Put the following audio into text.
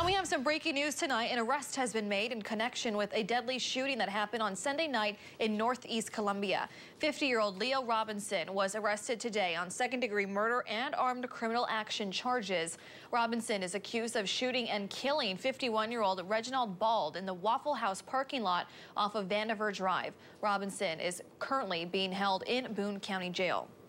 And we have some breaking news tonight. An arrest has been made in connection with a deadly shooting that happened on Sunday night in Northeast Columbia. 50-year-old Leo Robinson was arrested today on second-degree murder and armed criminal action charges. Robinson is accused of shooting and killing 51-year-old Reginald Bald in the Waffle House parking lot off of Vandiver Drive. Robinson is currently being held in Boone County Jail.